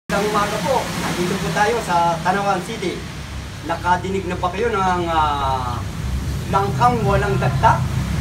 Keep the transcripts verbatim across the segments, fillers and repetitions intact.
Isang umaga po, nandito po tayo sa Tanawan City. Nakadinig na ba kayo ng uh, langkang walang dagta?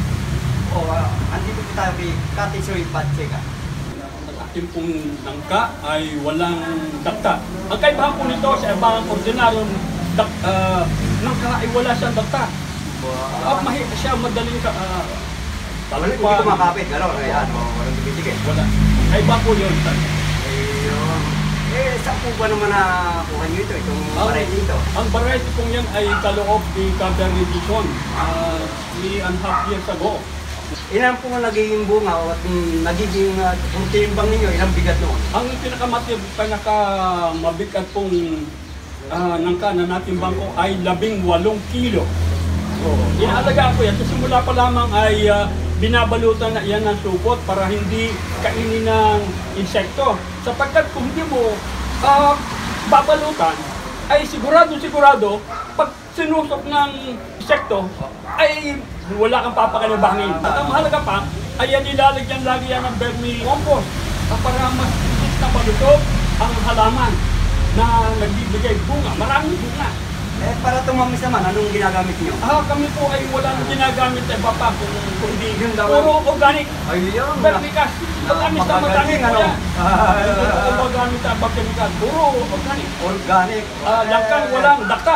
O, uh, andito po tayo kay Katisoy Patsega. Ang ating pong langka ay walang dagta. Ang kaibahan po nito sa ibang ordinaryong uh, langka ay wala siyang dagta. Wow. At mahi siya madaling ka... Uh, Wala, hindi ko makapit, gano'n. Ayan, oh, walang tumitigil. Wala. Kaibahan po yun. Ayun. Eh, saan po ba naman nakuha nyo ito, itong variety ito? Ang variety pong yan ay kaloob ni Cabernet Sauvignon, uh, three and a half years ago. Ilan po nga nagiging bunga o at mm, nagiging uh, kung timbang ninyo, ilang bigat noon? Ang pinakamatib, pinakamabigat pong uh, nangka na natimbang ko ay labing walong kilo. So, inaalagaan ko yan. Sa simula pa lamang ay uh, binabalutan na yan ng supot para hindi kainin ng insekto. Sapagkat kung hindi mo uh, babalutan, ay sigurado-sigurado, pag sinusok ng insekto, ay wala kang papakalabangin. At ang mahalaga pa, ay yan nilalagyan lagi yan ng vermicompost para mas na palusog ang halaman na nagbibigay bunga, maraming bunga. Eh, para tumamis naman, anong ginagamit niyo? Ah, kami po ay wala nang ginagamit sa iba pa, kung hindi Yung puro organic. Ayun. Vermicast. Matamis na matamis po ano? yan. Hindi po magamit ang vermicast. Puro organic. Organic. Ah, langkang walang dakta.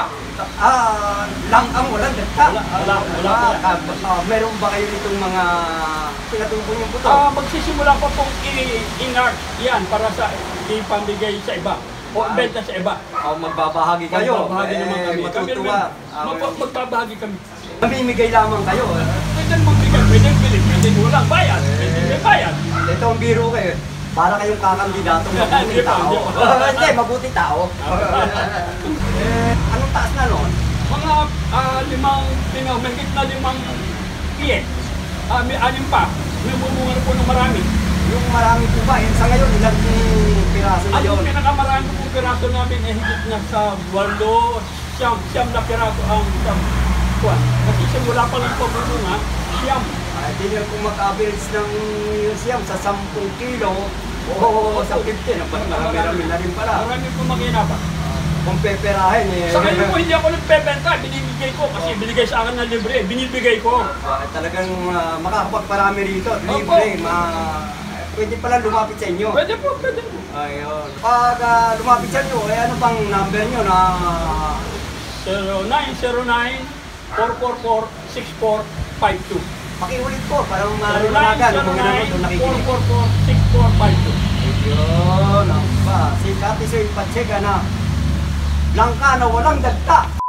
Ah, langkang walang dagta. Wala, wala, wala po yan. Ah, ah, meron ba kayo nitong mga pinatubo yung puto? Ah, magsisimula pa pong i-inart yan para sa ipamigay sa iba. O benta sa iba. O magbabahagi kayo. Magbabahagi naman kami. Matutuwa. Kami rin, magbabahagi kami. Mamimigay lamang kayo. Pwede naman bigay, pwede bili, pwede walang bayad, pwede may bayad. Ito ang biro kayo. Para kayong kakandidato mabuting tao. Hindi, mabuti tao. Eh, anong taas na noon? Mga uh, limang, limang, mahigit na limang piye. Uh, may anim pa. May bumungan po ng marami. Yung marami po ba? Eh, sa ngayon, ilang piraso na At yung yun? pinakamarami pong piraso namin ay higit na sa walo, siyam, siyam na piraso ang siyam. Kuwan. Kasi simula pa lang pabunga, siyam. Ay, di nyo kung mag-average ng siyam sa sampung kilo o sa fifteen, marami-rami na rin pala. Marami po makinapa. Kung peperahin eh. Sa ngayon po, hindi ako nagpebenta, binibigay ko kasi binigay sa akin ng libre, binibigay ko. Uh, talagang uh, makakapagparami rito, libre, ma pwede pala lumapit sa inyo. Pwede po, pwede po. Ayun. Pag uh, lumapit sa inyo, eh ano pang number nyo na zero nine zero nine, four four four, six four five two. pakiulit po, parang zero nine malunagan zero kung ano nine, ito four nakikinig. four four, six four five two. Ayun, ang ba, si Katisoy Patsega na langka na walang dagta.